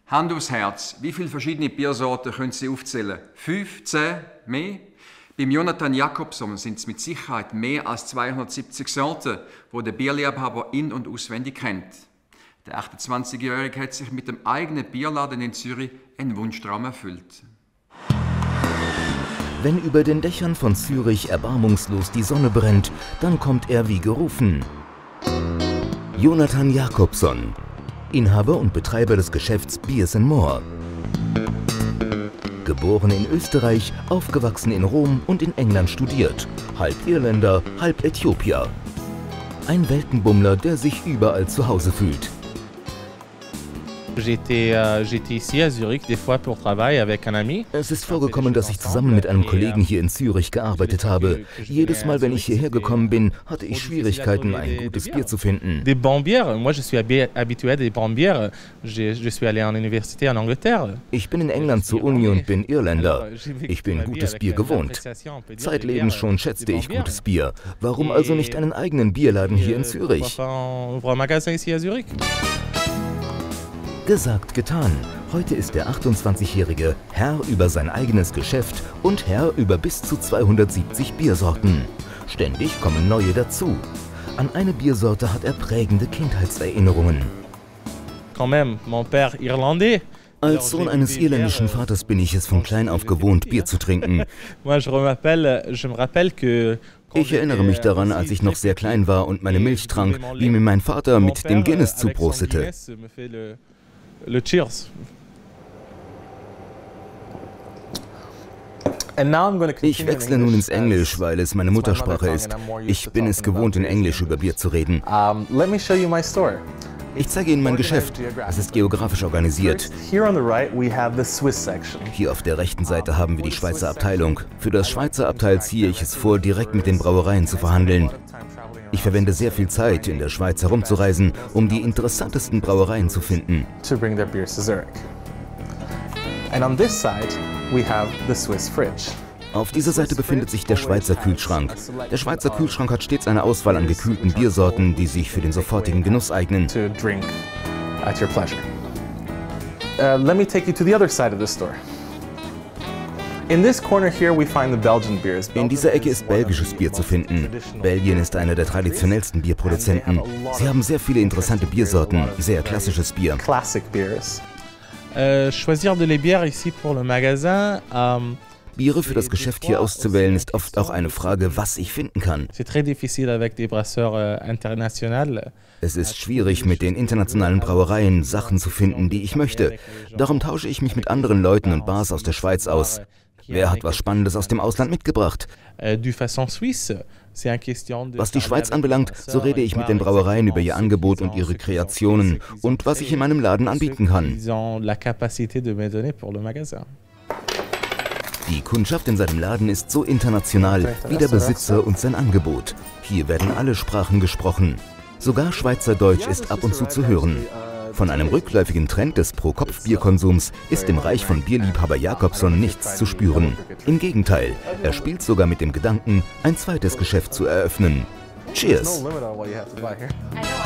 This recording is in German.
Hand aufs Herz, wie viele verschiedene Biersorten können Sie aufzählen? 5, 10, mehr? Beim Jonathan Jacobson sind es mit Sicherheit mehr als 270 Sorten, die der Bierliebhaber in- und auswendig kennt. Der 28-Jährige hat sich mit dem eigenen Bierladen in Zürich einen Wunschtraum erfüllt. Wenn über den Dächern von Zürich erbarmungslos die Sonne brennt, dann kommt er wie gerufen. Jonathan Jacobson, Inhaber und Betreiber des Geschäfts Beers & More. Geboren in Österreich, aufgewachsen in Rom und in England studiert. Halb Irländer, halb Äthiopier. Ein Weltenbummler, der sich überall zu Hause fühlt. Es ist vorgekommen, dass ich zusammen mit einem Kollegen hier in Zürich gearbeitet habe. Jedes Mal, wenn ich hierher gekommen bin, hatte ich Schwierigkeiten, ein gutes Bier zu finden. Ich bin in England zur Uni und bin Irländer. Ich bin gutes Bier gewohnt. Zeitlebens schon schätzte ich gutes Bier. Warum also nicht einen eigenen Bierladen hier in Zürich? Gesagt, getan. Heute ist der 28-Jährige Herr über sein eigenes Geschäft und Herr über bis zu 270 Biersorten. Ständig kommen neue dazu. An eine Biersorte hat er prägende Kindheitserinnerungen. Als Sohn eines irländischen Vaters bin ich es von klein auf gewohnt, Bier zu trinken. Ich erinnere mich daran, als ich noch sehr klein war und meine Milch trank, wie mir mein Vater mit dem Guinness zuprostete. Ich wechsle nun ins Englisch, weil es meine Muttersprache ist. Ich bin es gewohnt, in Englisch über Bier zu reden. Ich zeige Ihnen mein Geschäft. Es ist geografisch organisiert. Hier auf der rechten Seite haben wir die Schweizer Abteilung. Für das Schweizer Abteil ziehe ich es vor, direkt mit den Brauereien zu verhandeln. Ich verwende sehr viel Zeit, in der Schweiz herumzureisen, um die interessantesten Brauereien zu finden. Auf dieser Seite befindet sich der Schweizer Kühlschrank. Der Schweizer Kühlschrank hat stets eine Auswahl an gekühlten Biersorten, die sich für den sofortigen Genuss eignen. Let me take you to the other side of the store. In this corner here we find the Belgian beers. In dieser Ecke ist belgisches Bier zu finden. Belgien ist einer der traditionellsten Bierproduzenten. Sie haben sehr viele interessante Biersorten, sehr klassisches Bier. Classic beers. Choisir de les bières ici pour le magasin. Biere für das Geschäft hier auszuwählen, ist oft auch eine Frage, was ich finden kann. Es ist schwierig, mit den internationalen Brauereien Sachen zu finden, die ich möchte. Darum tausche ich mich mit anderen Leuten und Bars aus der Schweiz aus. Wer hat was Spannendes aus dem Ausland mitgebracht? Was die Schweiz anbelangt, so rede ich mit den Brauereien über ihr Angebot und ihre Kreationen und was ich in meinem Laden anbieten kann. Die Kundschaft in seinem Laden ist so international wie der Besitzer und sein Angebot. Hier werden alle Sprachen gesprochen. Sogar Schweizerdeutsch ist ab und zu hören. Von einem rückläufigen Trend des Pro-Kopf-Bierkonsums ist im Reich von Bierliebhaber Jacobson nichts zu spüren. Im Gegenteil, er spielt sogar mit dem Gedanken, ein zweites Geschäft zu eröffnen. Cheers!